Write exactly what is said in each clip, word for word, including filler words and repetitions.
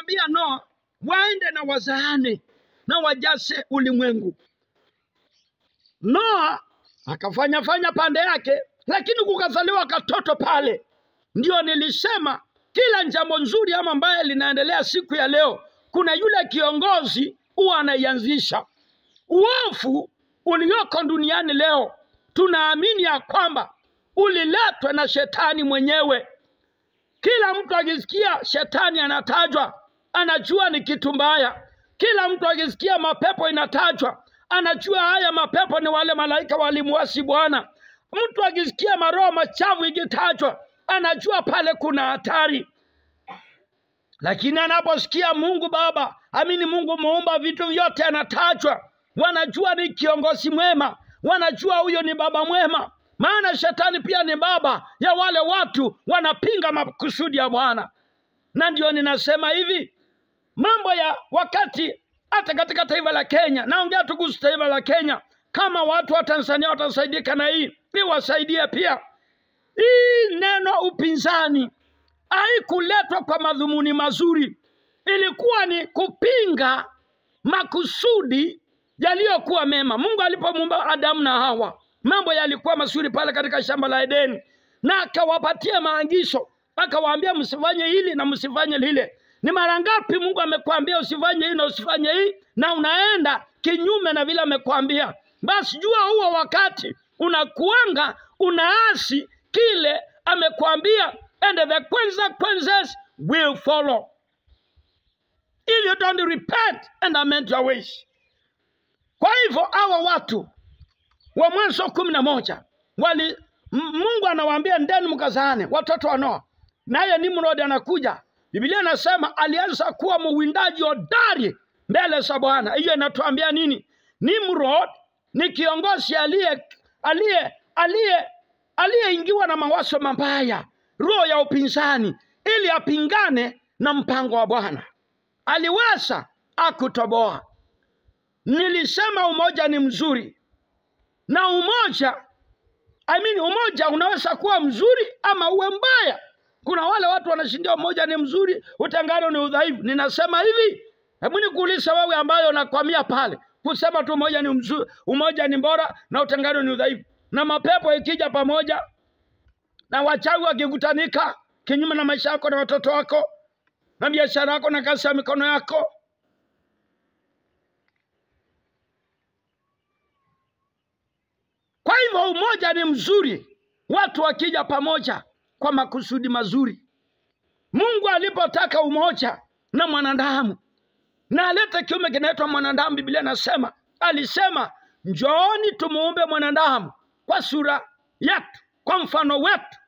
akamwambia Noa waende na wazaane na wajase ulimwengu. Noa akafanya fanya pande yake, lakini kukazaliwa katoto pale. Ndio nilisema kila jambo nzuri ama mbaya linaendelea siku ya leo, kuna yule kiongozi huwa anaianzisha. Uovu ulioko duniani leo tunaamini ya kwamba uliletwa na shetani mwenyewe. Kila mtu akisikia shetani anatajwa anajua ni kitu mbaya. Kila mtu akisikia mapepo inatajwa anajua haya mapepo ni wale malaika walimuasi Bwana. Mtu akisikia maroho machafu ikitajwa anajua pale kuna hatari. Lakini anaposikia Mungu Baba, amini Mungu muumba vitu vyote anatajwa, wanajua ni kiongozi mwema, wanajua huyo ni baba mwema. Maana shetani pia ni baba ya wale watu wanapinga makusudi ya Bwana. Na ndio ninasema hivi, mambo ya wakati hata katika taifa la Kenya, naongea tu kuhusu taifa la Kenya, kama watu wa Tanzania watasaidika na hii, ni wasaidie pia. Hii neno upinzani haikuletwa kwa madhumuni mazuri. Ilikuwa ni kupinga makusudi yaliyokuwa mema. Mungu alipomuumba Adamu na Hawa, mambo yalikuwa mazuri pale katika shamba la Edeni, na akawapatia maagizo, akawaambia msifanye hili na msifanye lile. Ni mara ngapi Mungu amekwambia usifanye hii na usifanye hii, na unaenda kinyume na vile amekwambia? Basi jua huo wakati unakuanga unaasi kile amekwambia, and the consequences will follow if you don't repent and amend your ways. Kwa hivyo hawa watu wa Mwanzo kumi na moja wali Mungu anawaambia ndeni mkazaane, watoto wa Noa. Naye Nimrod anakuja. Biblia inasema alianza kuwa mwindaji hodari mbele za Bwana. Hiyo inatuambia nini? Nimrod ni kiongozi aliye aliye aliye aliyeingiwa na mawazo mabaya, roho ya upinzani, ili apingane na mpango wa Bwana. Aliweza akutoboa. Nilisema umoja ni mzuri. Na umoja, I mean umoja unaweza kuwa mzuri ama uwe mbaya. Kuna wale watu wanashindia umoja ni mzuri, utengano ni udhaifu. Ninasema hivi, hebu nikuulize wewe ambayo unakwamia pale kusema tu umoja ni mzuri, umoja ni bora na utengano ni udhaifu. Na mapepo ikija pamoja, na wachawi wakikutanika kinyume na maisha yako na watoto wako na biashara yako na kazi ya mikono yako, kwa hivyo umoja ni mzuri watu wakija pamoja kwa makusudi mazuri. Mungu alipotaka umoja na mwanadamu na alete kiume kinaitwa mwanadamu, Biblia nasema alisema njooni tumuumbe mwanadamu kwa sura yetu, kwa mfano wetu.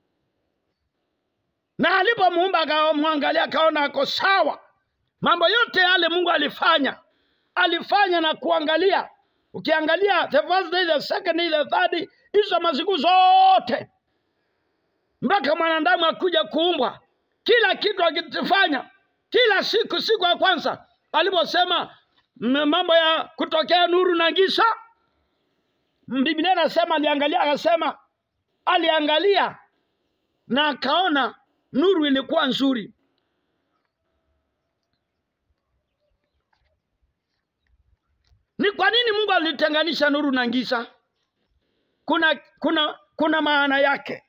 Na alipomuumba akamwangalia akaona ako sawa. Mambo yote yale Mungu alifanya, alifanya na kuangalia. Ukiangalia the first day, the second day, the third day, hizo masiku zote mpaka mwanadamu akuja kuumbwa, kila kitu akifanya, kila siku. Siku ya kwanza aliposema mambo ya kutokea nuru na giza, Biblia inasema aliangalia, akasema aliangalia na akaona nuru ilikuwa nzuri. Ni kwa nini Mungu alitenganisha nuru na giza? Kuna kuna kuna maana yake.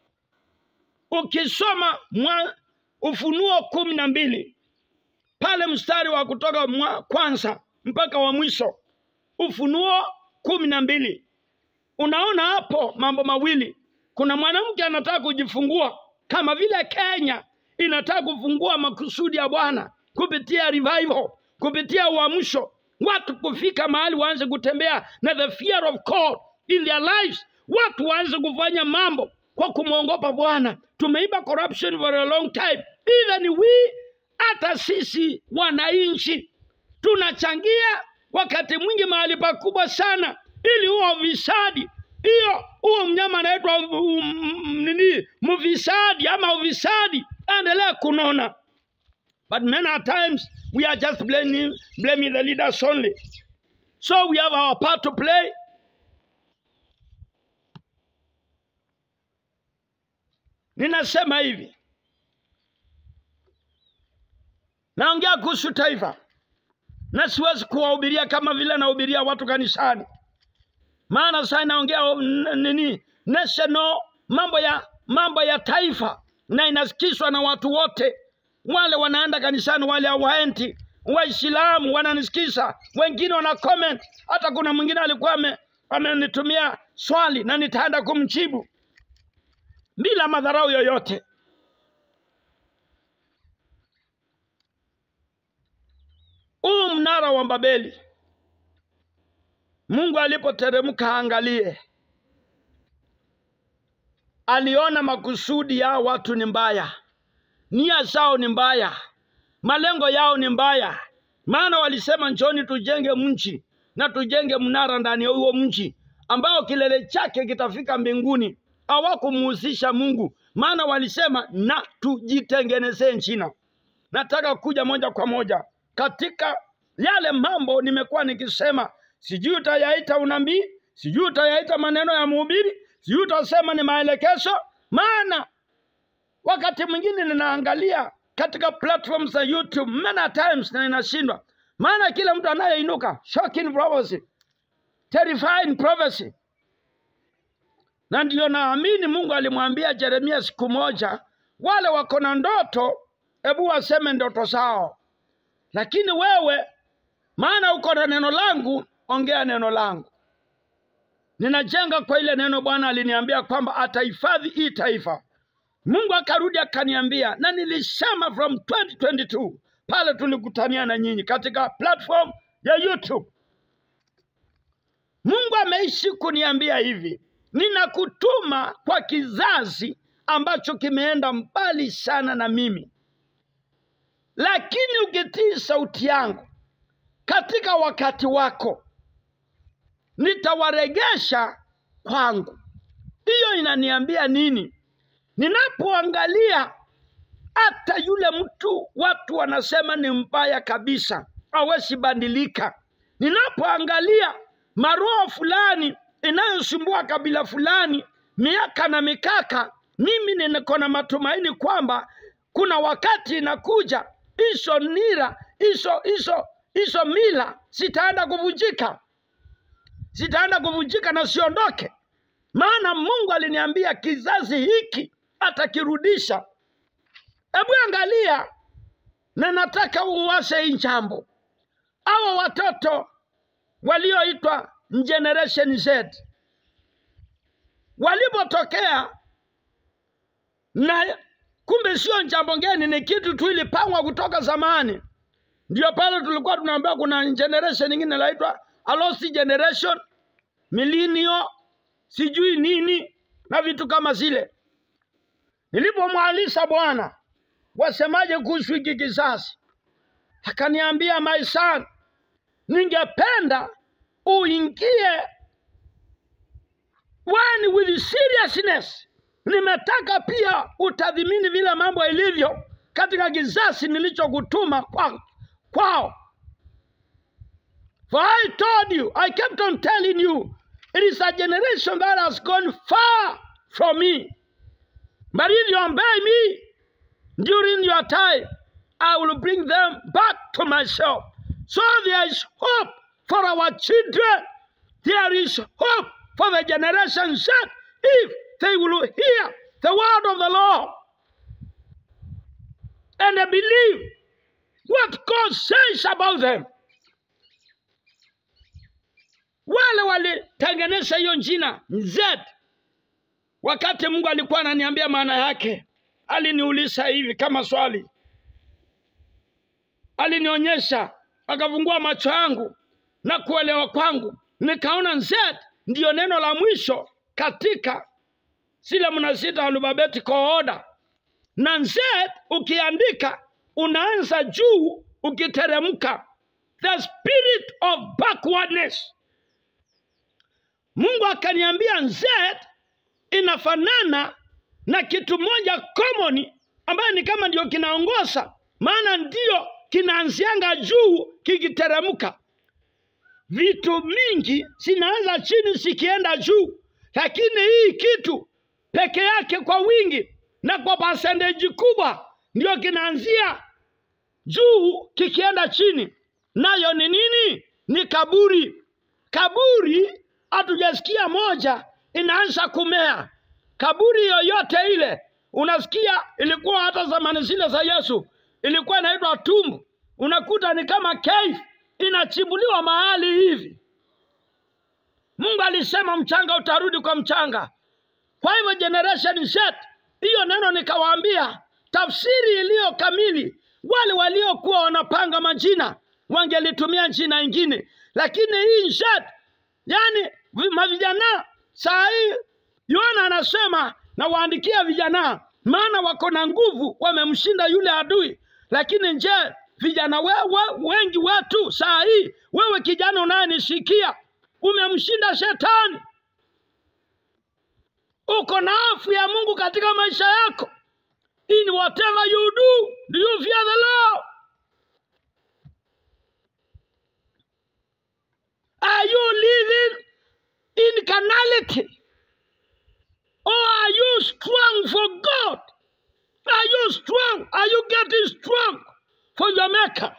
Ukisoma mwa, Ufunuo kumi na mbili pale mstari wa kutoka mwa kwanza mpaka wa mwisho, Ufunuo kumi na mbili, unaona hapo mambo mawili. Kuna mwanamke anataka kujifungua, kama vile Kenya inataka kufungua makusudi ya Bwana kupitia revival, kupitia uamsho, watu kufika mahali waanze kutembea na the fear of God in their lives. Watu waanze kufanya mambo kwa kumwogopa Bwana. Tumeiba corruption for a long time. Even we, hata sisi wananchi tunachangia wakati mwingi mahali pakubwa sana, ili huo visadi, hiyo huo mnyama anaitwa um, nini mvisadi ama uvisadi endelea kunona. But many times we are just blaming, blaming the leaders only. So we have our part to play. Ninasema hivi, naongea kuhusu taifa, na siwezi kuwahubiria kama vile nahubiria watu kanisani. Maana sasa naongea nini national, mambo ya mambo ya taifa, na inasikizwa na watu wote. Wale wanaenda kanisani, wale hawaendi, Waislamu wananisikiza, wengine wana comment. Hata kuna mwingine alikuwa amenitumia swali na nitaenda kumjibu bila madharau yoyote. Huu mnara wa Babeli, Mungu alipoteremka, angalie, aliona makusudi ya watu ni mbaya, nia zao ni mbaya, malengo yao ni mbaya. Maana walisema njoni tujenge mji na tujenge mnara ndani ya huo mji ambao kilele chake kitafika mbinguni. Hawakumuhusisha Mungu, maana walisema na tujitengenezee njina. Nataka kuja moja kwa moja katika yale mambo nimekuwa nikisema. Sijui utayaita unabii, sijui utayaita maneno ya mhubiri, sijui utasema ni maelekezo. Maana wakati mwingine ninaangalia katika platform za YouTube many times na ninashindwa. Maana kila mtu anayeinuka shocking prophecy, terrifying prophecy. Na ndio naamini Mungu alimwambia Yeremia siku moja, wale wako na ndoto, hebu waseme ndoto zao. Lakini wewe, maana uko na neno langu, ongea neno langu. Ninajenga kwa ile neno Bwana aliniambia kwamba atahifadhi hii taifa. Mungu akarudi akaniambia, na nilisema from twenty twenty-two, pale tulikutania na nyinyi katika platform ya YouTube. Mungu ameishi kuniambia hivi, ninakutuma kwa kizazi ambacho kimeenda mbali sana na mimi. Lakini ukitii sauti yangu katika wakati wako, nitawaregesha kwangu. Hiyo inaniambia nini? Ninapoangalia hata yule mtu watu wanasema ni mbaya kabisa, hawezi badilika. Ninapoangalia maroho fulani inayosumbua kabila fulani miaka na mikaka, mimi niko na matumaini kwamba kuna wakati inakuja hizo nira, hizo hizo hizo mila zitaenda kuvunjika. Zitaenda kuvunjika na siondoke. Maana Mungu aliniambia kizazi hiki atakirudisha. Hebu angalia, na nataka uwase hii jambo. Hawa watoto walioitwa Generation Z walipotokea, na kumbe sio jambo ngeni, ni kitu tu ilipangwa kutoka zamani. Ndio pale tulikuwa tunaambia kuna generation nyingine inaitwa a lost generation, millennial, sijui nini na vitu kama zile. Nilipomwalisha Bwana, wasemaje kuhusu hiki kizazi, akaniambia, my son, ningependa uingie one with seriousness. Nimetaka pia utathimini vile mambo ilivyo katika kizazi nilichokutuma kwa, kwao. For I told you, I kept on telling you, it is a generation that has gone far from me. But if you obey me during your time, I will bring them back to myself. So there is hope for our children. There is hope for the generation Z if they will hear the word of the Lord and they believe what God says about them. Wale walitengeneza hiyo jina Z, wakati Mungu alikuwa ananiambia maana yake, aliniuliza hivi kama swali. Alinionyesha, akafungua macho yangu na kuelewa kwangu. Nikaona Z ndio neno la mwisho katika sile mnasita alphabetical order. Na Z ukiandika unaanza juu ukiteremka. The spirit of backwardness. Mungu akaniambia Z inafanana na kitu moja common ambayo ni kama ndio kinaongoza, maana ndio kinaanzianga juu kikiteremka. Vitu mingi zinaanza chini zikienda juu, lakini hii kitu peke yake kwa wingi na kwa percentage kubwa ndio kinaanzia juu kikienda chini. Nayo ni nini? Ni kaburi. Kaburi hatujasikia moja inaanza kumea. Kaburi yoyote ile unasikia ilikuwa hata zamani zile za Yesu ilikuwa inaitwa tumbu. Unakuta ni kama cave inachimbuliwa mahali hivi. Mungu alisema mchanga utarudi kwa mchanga. Kwa hivyo generation Z, hiyo neno nikawaambia tafsiri iliyo kamili. Wale waliokuwa wanapanga majina wangelitumia jina ingine, lakini hii Z, yani mavijana saa hii Yohana anasema na waandikia vijana, maana wako na nguvu, wamemshinda yule adui. Lakini nje vijana wewe wengi wetu saa hii, wewe kijana unayenisikia, umemshinda shetani. Uko na hofu ya Mungu katika maisha yako. In whatever you do, do you fear the Lord? Are you living in carnality? Or are you strong for God? Are you strong? Are you getting strong for your maker?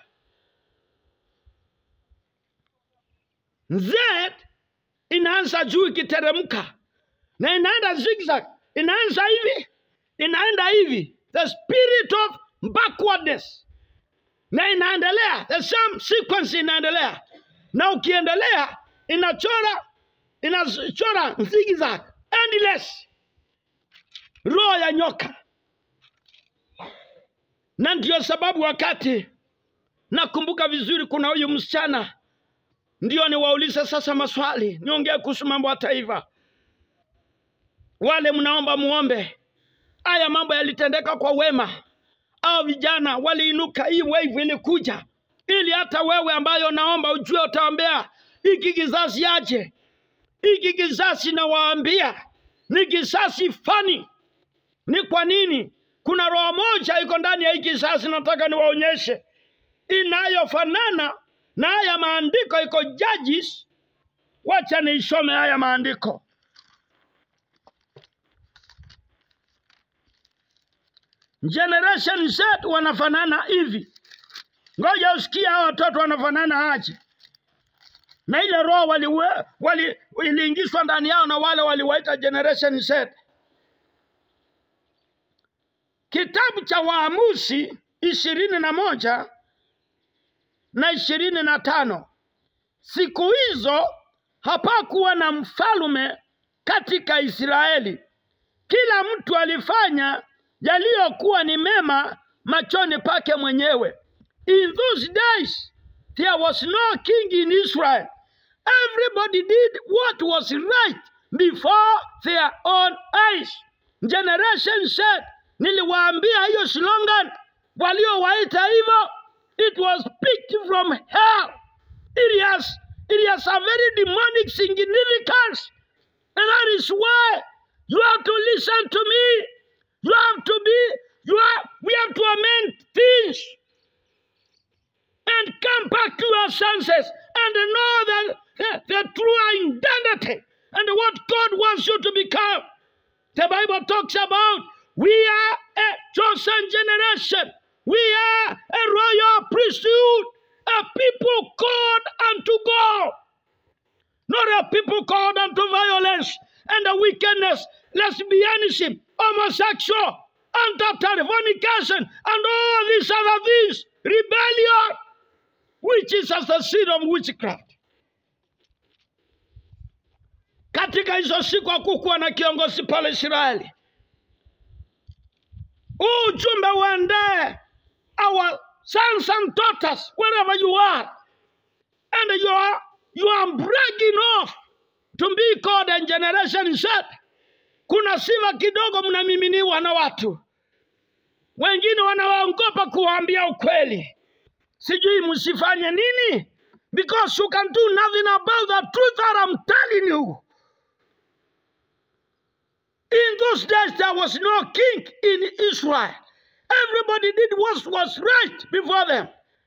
Z inaanza juu ikiteremka na inaenda zigzag. Inaanza hivi, inaenda hivi. The spirit of backwardness. Na inaendelea, the same sequence inaendelea. Na ukiendelea inachora inachora zigzag, endless. Roho ya nyoka. Na ndio sababu wakati nakumbuka vizuri kuna huyu msichana, ndio niwaulize sasa maswali, niongee kuhusu mambo ya taifa. Wale mnaomba muombe. Haya mambo yalitendeka kwa wema. Hao vijana waliinuka, hii wave ilikuja. Ili hata wewe ambayo naomba ujue utaombea hiki kizazi aje. Hiki kizazi nawaambia ni kizazi fani. Ni kwa nini? Kuna roho moja iko ndani ya hiki kizazi nataka niwaonyeshe. Inayofanana na haya maandiko, iko Judges. Wacha niisome haya maandiko. Generation Z wanafanana hivi. Ngoja usikie hao watoto wanafanana aje. Na ile roho wali wali iliingizwa ndani yao na wale waliwaita Generation Z. Kitabu cha Waamuzi ishirini na moja na ishirini na tano. Siku hizo hapakuwa na mfalme katika Israeli. Kila mtu alifanya yaliyokuwa ni mema machoni pake mwenyewe. In those days there was no king in Israel. Everybody did what was right before their own eyes. Generation said, niliwaambia hiyo slogan waliowaita hivyo, it was picked from hell. It has, it has a very demonic significance. And that is why you have to listen to me. You have to be, you have, we have to amend things. And come back to your senses and know that the, the true identity and what God wants you to become. The Bible talks about we are a chosen generation. We are a royal priesthood, a people called unto God. Not a people called unto violence and the wickedness, lesbianism, homosexual, adultery, fornication, and all these other things. Rebellion, which is as the seed of witchcraft. Katika hizo siku hakukuwa na kiongozi pale Israeli. Ujumbe uende our sons and daughters, wherever you are, and you are, you are bragging off to be called a Generation Z. Kuna sifa kidogo mnamiminiwa na watu. Wengine wanawaogopa kuwaambia ukweli. Sijui msifanye nini? Because you can do nothing about the truth that I'm telling you. In those days there was no king in Israel. Everybody did what was right before them.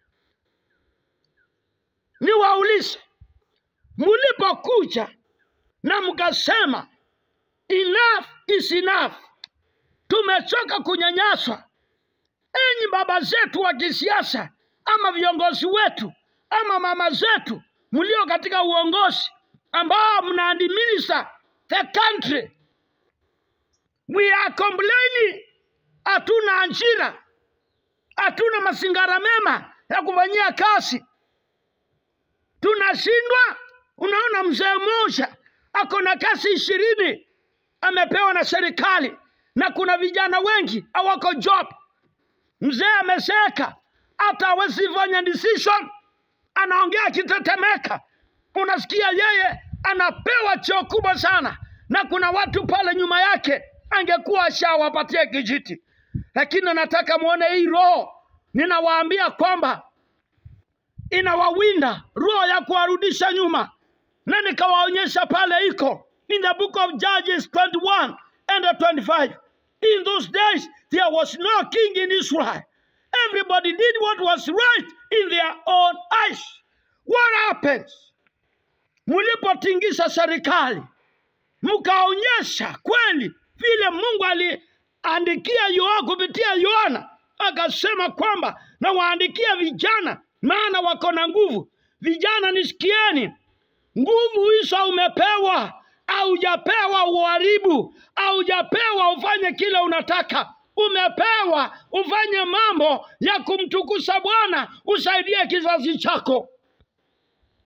Niwaulize, mulipokuja na mkasema enough is enough, tumechoka kunyanyaswa, enyi baba zetu wa kisiasa, ama viongozi wetu, ama mama zetu, mlio katika uongozi, ambao mna administer the country, we are complaining. Hatuna ajira, hatuna mazingara mema ya kufanyia kazi, tunashindwa. Unaona mzee mmoja ako na kazi ishirini amepewa na serikali, na kuna vijana wengi hawako job. Mzee ameseka, hata hawezi fanya decision, anaongea kitetemeka. Unasikia yeye anapewa cheo kubwa sana, na kuna watu pale nyuma yake angekuwa ashawapatia kijiti. Lakini nataka muone hii roho, ninawaambia kwamba inawawinda roho ya kuwarudisha nyuma, na nikawaonyesha pale iko in the book of Judges twenty-one and twenty-five. In those days there was no king in Israel. Everybody did what was right in their own eyes. What happens? Mulipotingisha serikali, mkaonyesha kweli vile Mungu aliandikia Yohana kupitia Yohana, akasema kwamba na waandikia vijana, maana wako na nguvu. Vijana nisikieni, nguvu hizo umepewa, au hujapewa uharibu, au hujapewa ufanye kile unataka. Umepewa ufanye mambo ya kumtukuza Bwana, usaidie kizazi chako.